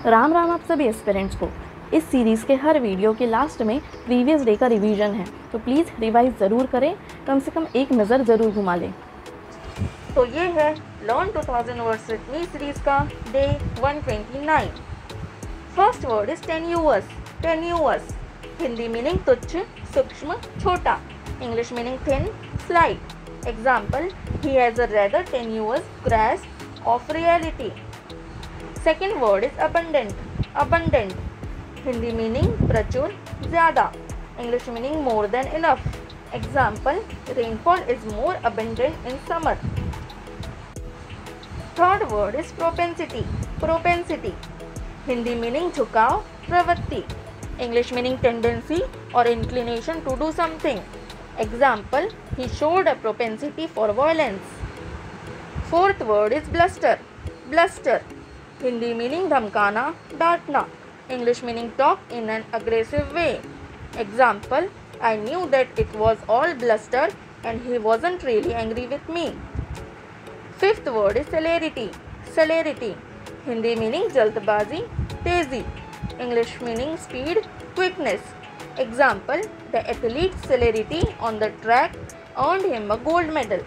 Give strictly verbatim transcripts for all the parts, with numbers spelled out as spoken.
राम राम आप सभी एस्पिरेंट्स को। इस सीरीज़ के हर वीडियो के लास्ट में प्रीवियस डे का रिवीजन है, तो प्लीज़ रिवाइज ज़रूर करें, कम से कम एक नज़र ज़रूर घुमा लें। तो ये है learn two thousand words with me series का day one twenty nine. First word is tenuous. Tenuous Hindi meaning तुच्छ, सूक्ष्म, छोटा। English meaning thin, slight. Example, he has a rather tenuous grasp of reality. Second word is abundant. Abundant Hindi meaning प्रचुर, ज़्यादा। English meaning more than enough. Example, rainfall is more abundant in summer. Third word is propensity. Propensity Hindi meaning झुकाव, प्रवृत्ति। English meaning tendency और inclination to do something. Example, he showed a propensity for violence. Fourth word is bluster. Bluster Hindi meaning धमकाना, डांटना। English meaning talk in an aggressive way. Example, I knew that it was all bluster and he wasn't really angry with me. Fifth word is celerity. Celerity Hindi meaning जल्दबाजी, तेजी। English meaning speed, quickness. Example, the athlete celerity on the track earned him a gold medal.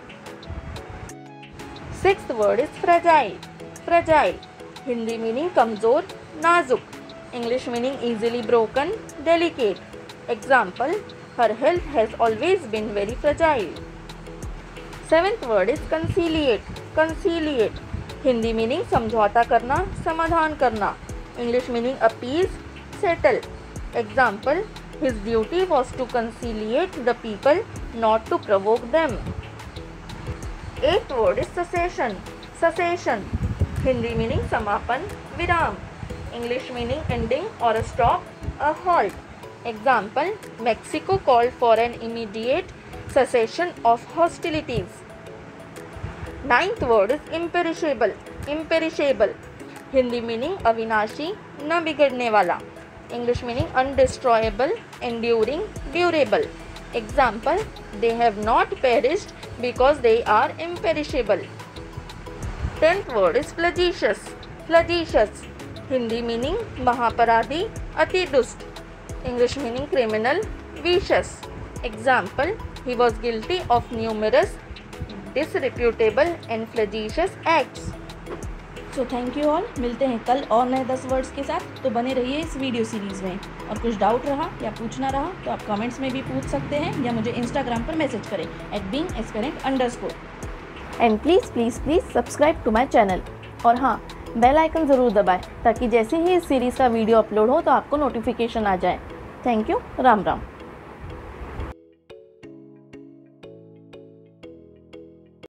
Sixth word is fragile. Fragile Hindi meaning कमज़ोर, नाजुक। English meaning easily broken, delicate. Example, her health has always been very fragile. Seventh word is conciliate. Conciliate Hindi meaning समझौता करना, समाधान करना। English meaning appease, settle. Example, his duty was to conciliate the people, not to provoke them. Eighth word is cessation. Cessation Hindi meaning समापन, विराम। English meaning ending और a stop, a halt. Example, Mexico called for an immediate cessation of hostilities. Ninth word is imperishable. Imperishable Hindi meaning अविनाशी, न बिगड़ने वाला। English meaning undestroyable, enduring, durable. Example, they have not perished because they are imperishable. Tenth word is flagitious. Flagitious Hindi meaning महापराधी, अति दुष्ट। English meaning criminal, vicious. Example, he was guilty of numerous disreputable and flagitious acts. So thank you all. मिलते हैं कल और नए दस words के साथ, तो बने रहिए इस वीडियो सीरीज़ में। और कुछ डाउट रहा या पूछना रहा तो आप कमेंट्स में भी पूछ सकते हैं या मुझे इंस्टाग्राम पर मैसेज करें at being aspirant underscore. And please please please subscribe to my channel. और हाँ, बेल आइकन ज़रूर दबाएं ताकि जैसे ही इस सीरीज़ का वीडियो अपलोड हो तो आपको नोटिफिकेशन आ जाए। Thank you. राम राम।